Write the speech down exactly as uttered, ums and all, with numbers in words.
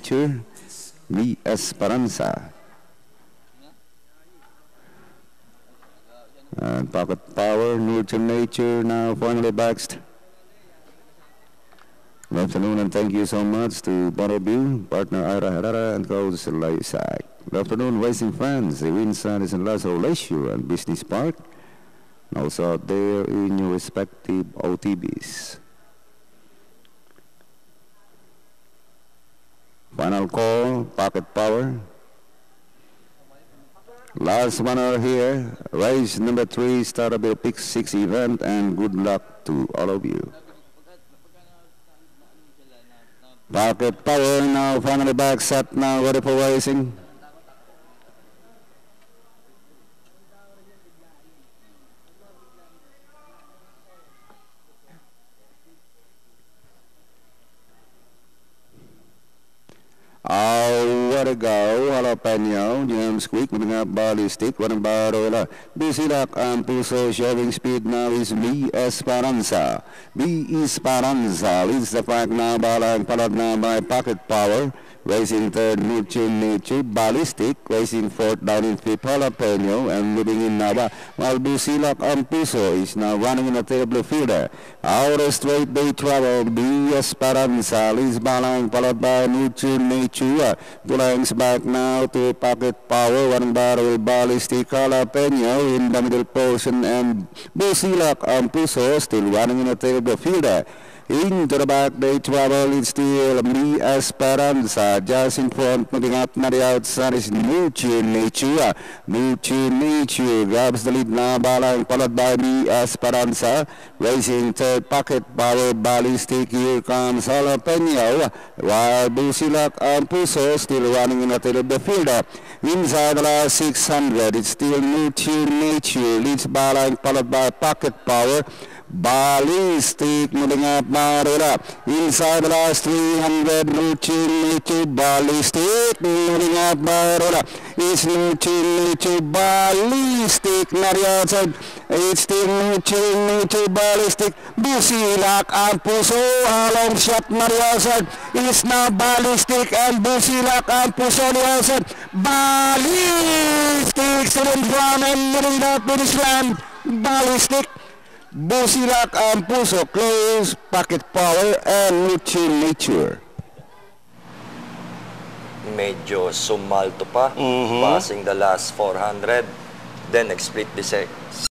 Nature, B. Esperanza. And Pocket Power, Nurture Nature, now finally baxed. Good afternoon and thank you so much to both of you, partner Ira Herrera and Coach Lysak. Good afternoon, racing fans. The Windsor is in Lasso Leisure and Business Park. And also out there in your respective O T Bs. Final call, Pocket Power. Last winner here, race number three, Starterville Pick six event, and good luck to all of you. Pocket Power now finally back set now, ready for racing. Oh, what a go, Jalapeno, James Quick, moving up Ballistic, running by Rola. Busy Lock and Puso showing speed now is B. Esperanza. B. Esperanza leads the pack now by line, followed now by Pocket Power. Racing third, Nurture Nature, Ballistic. Racing fourth, down in fifth, Jalapeno, and leading in Nava. While Busy Lock and Puso is now running in a terrible fielder. Our straight day travel, B. Esperanza leads by line, followed by Nurture Nature. Two lines back now to Pocket Power, one barrel Ballistic, Jalapeno in the middle portion, and Busilak and Puso still running in a terrible fielder. Into the back they travel, it's still B. Esperanza, just in front, moving up now the outside is Nurture Nature. Nurture Nature grabs the lead now by line, followed by B. Esperanza. Racing third, Pocket Power, Ballistic, here comes Jalapeno, while Busilak and Puso still running in a terrible fielder. Inside the last six hundred, it's still Nurture Nature, leads by line, followed by Pocket Power. Ballistic moving up Marula. Inside the last three hundred, Nurture Nature, Ballistic moving up Marula. It's Nurture Nature, Ballistic, not the outside. It's still Nurture Nature, Ballistic. Busilak and Puso, a long shot, not the outside. It's now Ballistic and Busilak and Puso on the outside. Ballistic still in front and moving up finish line. Ballistic. Busilak and Puso close, Pocket Power and Nurture Nature. Medyo sumalto pa, mm-hmm. passing the last four hundred, then nag-split the